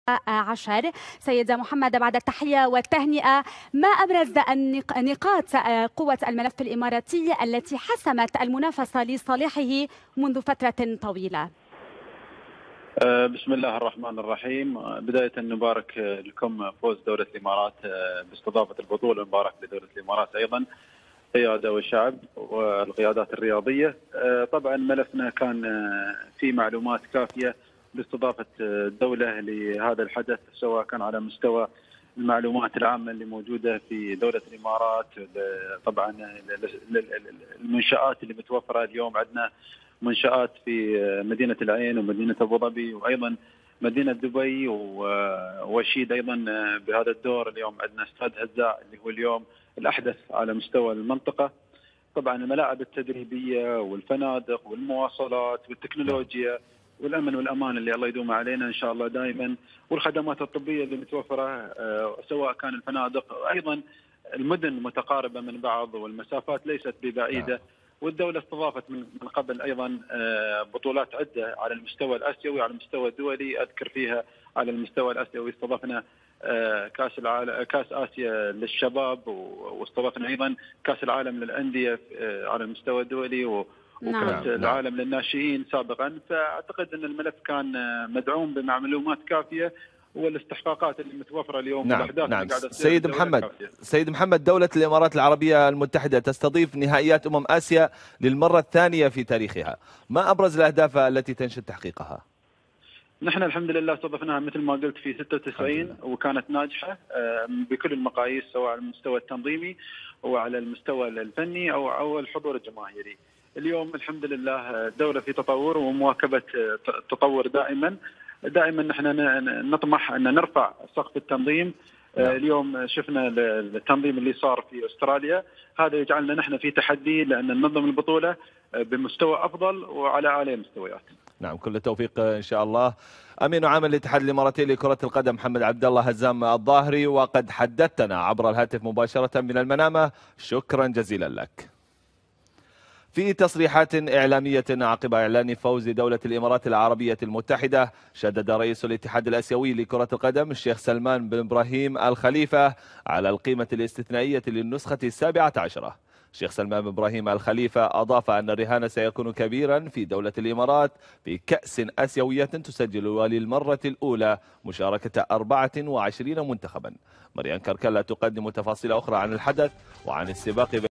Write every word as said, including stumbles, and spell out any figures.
عشر. سيد محمد، بعد التحية والتهنئة، ما أبرز نقاط قوة الملف الإماراتي التي حسمت المنافسة لصالحه منذ فترة طويلة؟ بسم الله الرحمن الرحيم. بداية نبارك لكم فوز دولة الإمارات باستضافة البطولة، مبارك لدولة الإمارات أيضا قيادة وشعب والقيادات الرياضية. طبعا ملفنا كان في معلومات كافية لاستضافة الدولة لهذا الحدث، سواء كان على مستوى المعلومات العامة اللي موجودة في دولة الإمارات، طبعا المنشآت اللي متوفرة اليوم. عندنا منشآت في مدينة العين ومدينة أبو ظبي وأيضا مدينة دبي وشيد أيضا بهذا الدور. اليوم عندنا استاد هزاع اللي هو اليوم الأحدث على مستوى المنطقة. طبعا الملاعب التدريبية والفنادق والمواصلات والتكنولوجيا والأمن والأمان اللي الله يدوم علينا إن شاء الله دائما، والخدمات الطبية اللي متوفرة سواء كان الفنادق، أيضا المدن متقاربة من بعض والمسافات ليست ببعيدة. والدولة استضافت من قبل أيضا بطولات عدة على المستوى الآسيوي وعلى المستوى الدولي. أذكر فيها على المستوى الآسيوي استضفنا كاس العالم، كاس آسيا للشباب، واستضفنا أيضا كاس العالم للأندية على المستوى الدولي، وكاس نعم. العالم للناشئين سابقا. فأعتقد أن الملف كان مدعوم بمعلومات كافية والاستحقاقات اللي متوفره اليوم. نعم نعم سيد محمد كافية. سيد محمد، دولة الإمارات العربية المتحدة تستضيف نهائيات أمم آسيا للمرة الثانية في تاريخها، ما أبرز الأهداف التي تنشد تحقيقها؟ نحن الحمد لله استضفناها مثل ما قلت في ستة وتسعين وكانت ناجحة بكل المقاييس، سواء على المستوى التنظيمي وعلى المستوى الفني أو أو الحضور الجماهيري. اليوم الحمد لله الدولة في تطور ومواكبة تطور دائما. دائما نحن نطمح ان نرفع سقف التنظيم. نعم. اليوم شفنا التنظيم اللي صار في استراليا، هذا يجعلنا نحن في تحدي لان ننظم البطوله بمستوى افضل وعلى اعلى مستويات. نعم، كل التوفيق ان شاء الله. امين عام الاتحاد الاماراتي لكره القدم محمد عبد الله هزام الظاهري، وقد حدثتنا عبر الهاتف مباشره من المنامه، شكرا جزيلا لك. في تصريحات إعلامية عقب إعلان فوز دولة الإمارات العربية المتحدة، شدد رئيس الاتحاد الآسيوي لكرة القدم الشيخ سلمان بن إبراهيم الخليفة على القيمة الاستثنائية للنسخة السابعة عشرة. الشيخ سلمان بن إبراهيم الخليفة أضاف أن الرهان سيكون كبيرا في دولة الإمارات في كأس آسيوية تسجل وللمرة الأولى مشاركة أربعة وعشرين منتخبا. مريان كركلا تقدم تفاصيل أخرى عن الحدث وعن السباق.